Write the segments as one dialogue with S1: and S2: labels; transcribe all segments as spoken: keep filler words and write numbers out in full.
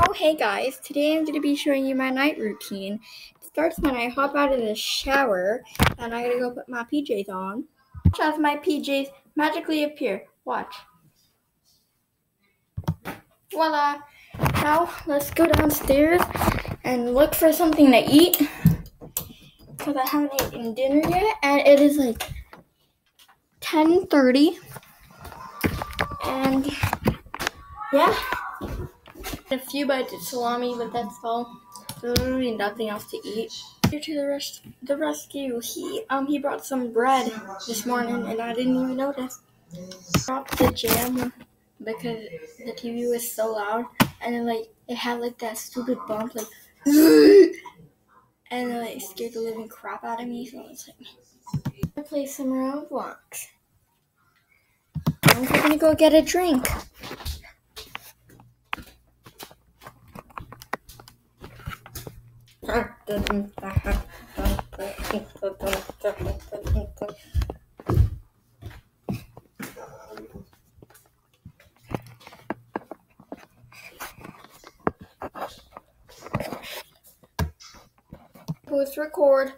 S1: Oh, hey guys, today I'm going to be showing you my night routine. It starts when I hop out of the shower and I gotta go put my P Js on. Watch as my P Js magically appear. Watch. Voila! Now let's go downstairs and look for something to eat because I haven't eaten dinner yet and it is like ten thirty and yeah. A few bites of salami, but that's all. There's literally nothing else to eat. Here to the rest, the rescue. He um he brought some bread this morning, and I didn't even notice. Dropped the jam because the T V was so loud, and then like it had like that stupid bump, like, and it like scared the living crap out of me. So I was like, I play some Roblox. I'm gonna go get a drink. Let's record.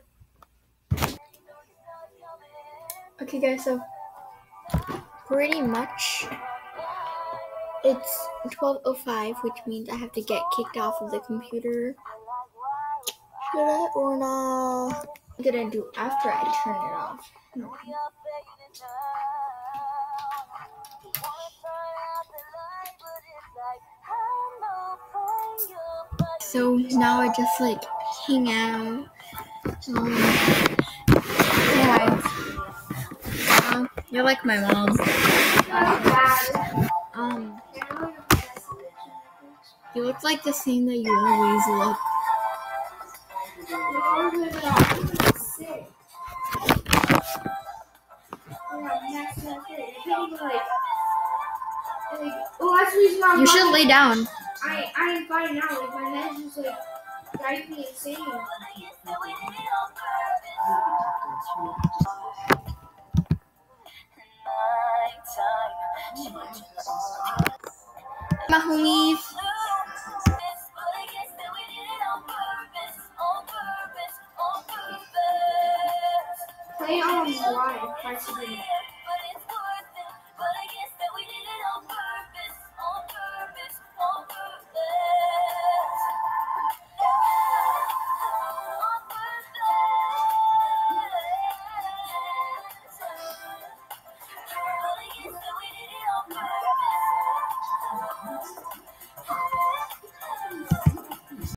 S1: Okay guys, so pretty much it's twelve oh five, which means I have to get kicked off of the computer. Should I or not? What I'm gonna do after I turn it off. No. So now I just like hang out. Um, yeah, um, you're like my mom. Um, you look like the same that you always look. You should lay down.
S2: I I am fine now. Like my head just like drives me insane.
S1: My homies.
S2: Play on live by Sabrina.